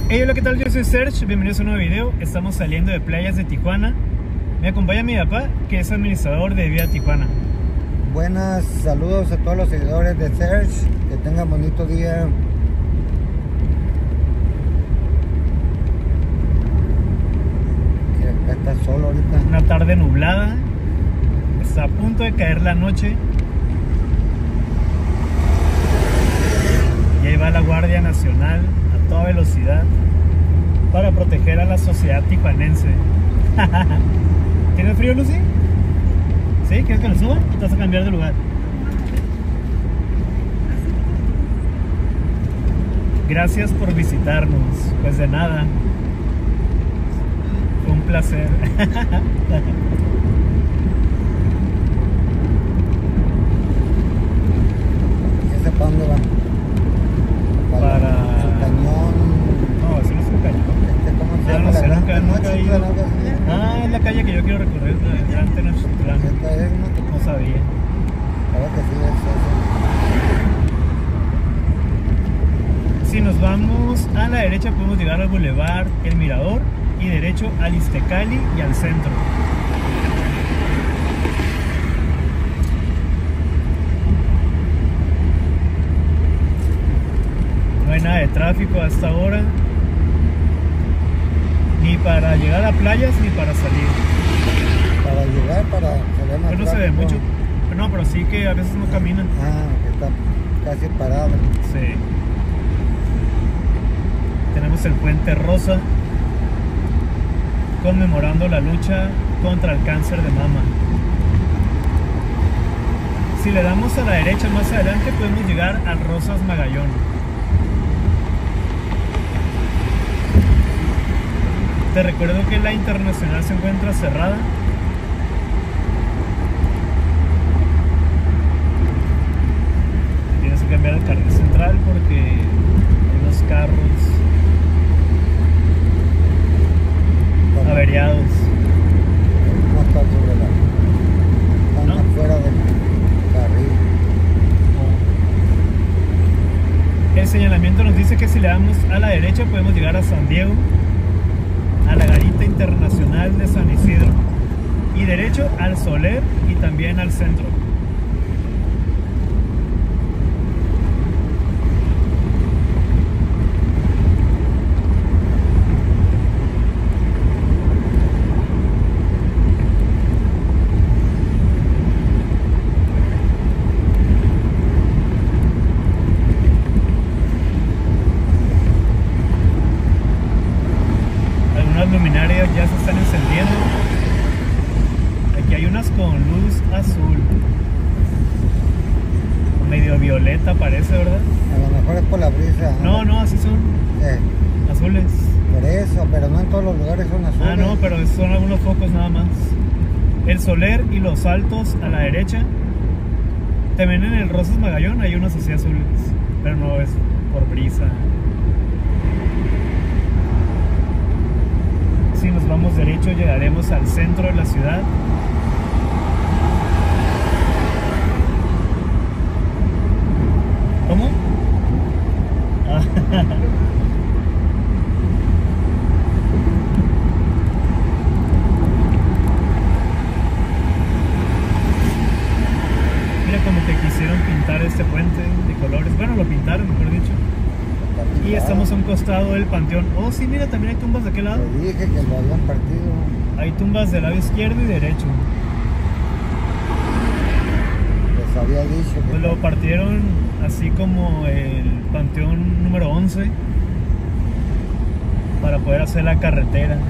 Hey, hola, ¿qué tal? Yo soy Serge, bienvenidos a un nuevo video. Estamos saliendo de playas de Tijuana. Me acompaña mi papá, que es administrador de Vida Tijuana. Buenas, saludos a todos los seguidores de Serge. Que tengan bonito día. Acá está solo ahorita. Una tarde nublada. Está a punto de caer la noche. Y ahí va la Guardia Nacional a toda velocidad para proteger a la sociedad tijuanense. ¿Tienes frío, Lucy? ¿Sí? ¿Quieres que lo suba? ¿Te vas a cambiar de lugar? Gracias por visitarnos. Pues de nada. Fue un placer. ¿Ese para dónde va? Para su cañón. No, eso no es un cañón. ¿Cómo se Ah, llama? no sé, La nunca Gran he ido. Tenochtitlan. Ah, es la calle que yo quiero recorrer, la Gran Tenochtitlán. Esta es, ¿no? No sabía. Ahora que sí es eso. Si nos vamos a la derecha podemos llegar al Boulevard El Mirador y derecho al Iztecali y al centro. No hay nada de tráfico a esta hora, ni para llegar a playas ni para salir. Para llegar, para salir más Pues no se ve rápido. mucho. No, pero sí que a veces no caminan. Ah, que está casi parado. Sí. Tenemos el Puente Rosa, conmemorando la lucha contra el cáncer de mama. Si le damos a la derecha más adelante podemos llegar al Rosas Magallón. Te recuerdo que la Internacional se encuentra cerrada. Tienes que cambiar el carril central porque hay unos carros averiados. No está sobre la. Están ¿No? afuera del carril. El señalamiento nos dice que si le damos a la derecha podemos llegar a San Diego, a la Garita Internacional de San Isidro, y derecho al Soler y también al centro. Algunas luminarias ya se están encendiendo. Aquí hay unas con luz azul, medio violeta parece, ¿verdad? A lo mejor es por la brisa. No, no, así son azules. Por eso, pero no en todos los lugares son azules. Ah, no, pero son algunos focos nada más. El Soler y los Altos a la derecha. También en el Rosas Magallón hay unos así azules, pero no es por brisa. Si nos vamos derecho llegaremos al centro de la ciudad. ¿Cómo? Ah. Mira como que quisieron pintar este puente de colores. Bueno, lo pintaron, mejor dicho. Y estamos a un costado del panteón. Oh, sí, mira, también hay tumbas de aquel lado. Te dije que lo habían partido. Hay tumbas del lado izquierdo y derecho. Les había dicho que. Pues lo partieron así como el panteón número 11 para poder hacer la carretera.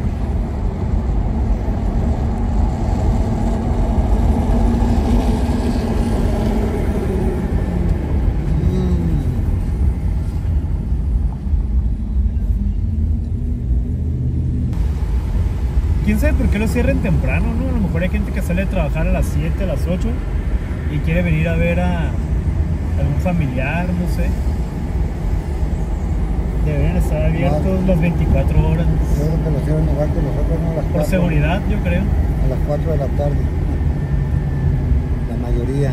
¿Quién sabe por qué lo cierren temprano, no? A lo mejor hay gente que sale de trabajar a las 7, a las 8 y quiere venir a ver a algún familiar, no sé. Deberían estar abiertos las 24 horas. Yo creo que lo hicieron igual que nosotros, ¿no? A las Por 4, seguridad, yo creo. A las 4 de la tarde. La mayoría.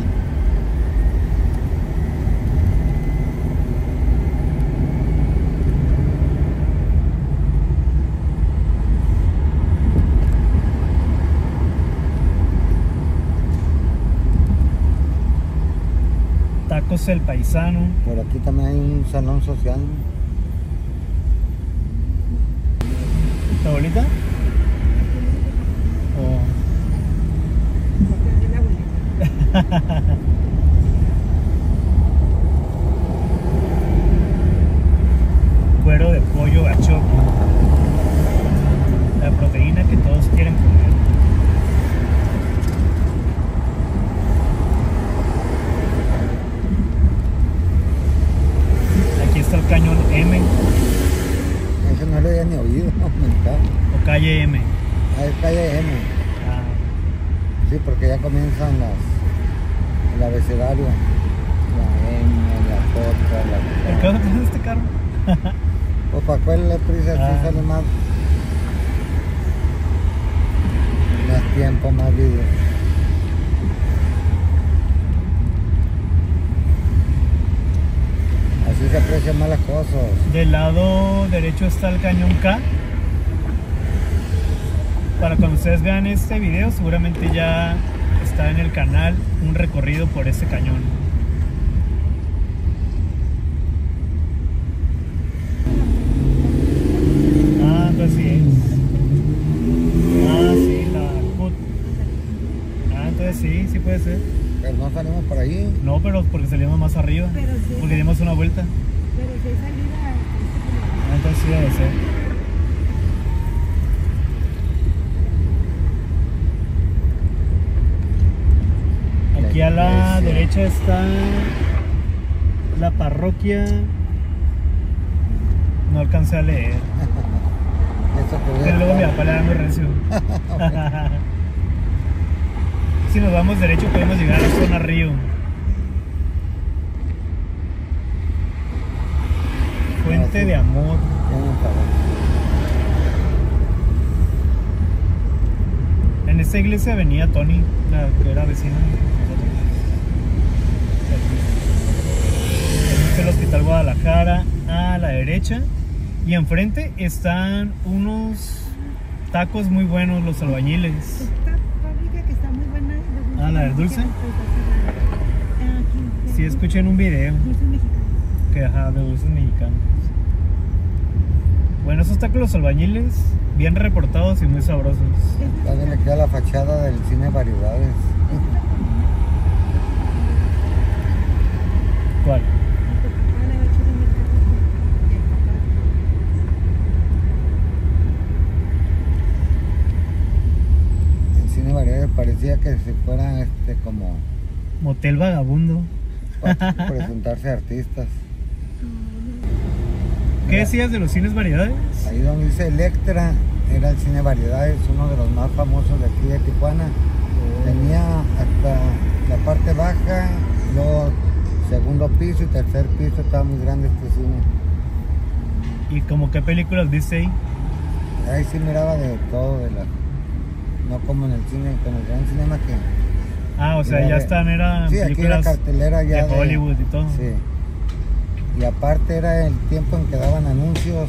Tacos El Paisano. Por aquí también hay un salón social. ¿Tu abuelita? Oh. Cuero de pollo bachoco. La proteína que todos quieren comer. Aquí está el cañón M Eso no lo había ni oído aumentar. o calle M. Ah, es calle M. Ah, Sí, porque ya comienzan el abecedario. La M, la J, ¿por qué vas a tener este carro? Pues para cuál la prisa Ah. sí sale más tiempo, más vídeo. Así se aprecian más las cosas. Del lado derecho está el cañón K. Para cuando ustedes vean este video, seguramente ya está en el canal un recorrido por ese cañón. Ah, entonces sí es. Ah, sí, la CUT. Ah, entonces sí, sí puede ser. Pero no salimos por ahí. No, pero porque salimos más arriba. Pero sí. Porque dimos una vuelta. Pero si hay salida, Ah, entonces sí debe ser. Aquí a la iglesia. derecha está la parroquia. No alcancé a leer. Eso Que podría luego mi estar. papá le da muy recio. Si nos vamos derecho podemos llegar a Zona Río. Fuente sí. de Amor. Tiene un favor. En esta iglesia venía Tony, la que era vecina de nosotros. Este es el Hospital Guadalajara a la derecha. Y enfrente están unos tacos muy buenos, los albañiles. esta fábrica que está muy buena. Ah, ¿la del dulce? Aquí. Sí, escuché en un video Dulces mexicanos. que ajá, de dulces mexicanos. Bueno, esos tacos los albañiles, bien reportados y muy sabrosos. Todavía le queda la fachada del cine Variedades. ¿Cuál? El cine Variedades parecía que si fuera como Motel Vagabundo. para presentarse artistas. ¿Qué decías de los cines variedades? Ahí donde dice Electra era el cine Variedades, uno de los más famosos de aquí de Tijuana. Tenía hasta la parte baja, luego segundo piso y tercer piso, estaba muy grande este cine. ¿Y como qué películas viste ahí? Ahí sí miraba de todo, no como en el cine, como el Gran Cinema que... Ah, o sea, Era ya de- están, eran Sí, aquí la películas cartelera ya de Hollywood y todo. Sí. Y aparte era el tiempo en que daban anuncios.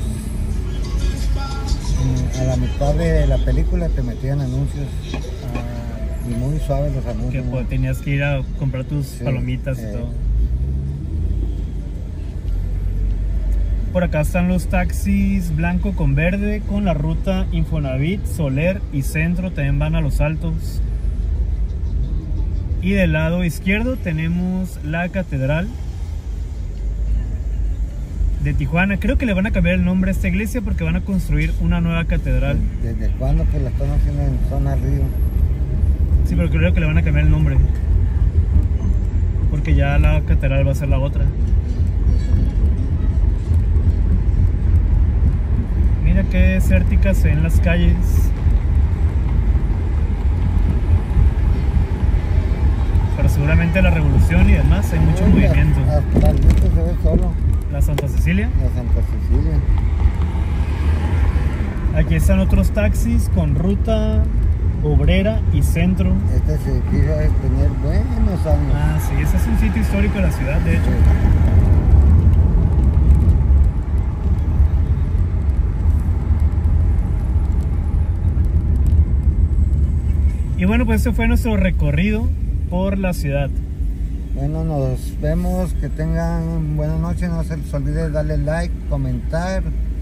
A la mitad de la película te metían anuncios. Ah, Y muy suaves los que anuncios. pues, tenías que ir a comprar tus Sí, palomitas y todo. Por acá están los taxis blanco con verde con la ruta Infonavit, Soler y Centro, también van a Los Altos. Y del lado izquierdo tenemos la Catedral de Tijuana. Creo que le van a cambiar el nombre a esta iglesia porque van a construir una nueva catedral. ¿Desde cuándo pues la están haciendo en Zona Río? Sí, pero creo que le van a cambiar el nombre porque ya la catedral va a ser la otra. Mira qué desérticas se ven las calles. Pero seguramente la revolución y demás hay mucho movimiento. Hasta el viento se ve solo, La Santa Cecilia. la Santa Cecilia. Aquí están otros taxis con ruta obrera y centro. Este edificio debe tener buenos años. Ah, sí, ese es un sitio histórico de la ciudad, de hecho. Y bueno, pues este fue nuestro recorrido por la ciudad. Bueno, nos vemos, que tengan buena noche, no se les olvide darle like, comentar,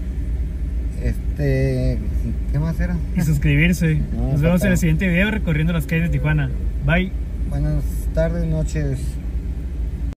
¿qué más era? Y suscribirse. No, Nos vemos en falta- el siguiente video recorriendo las calles de Tijuana. Bye. Buenas tardes, noches.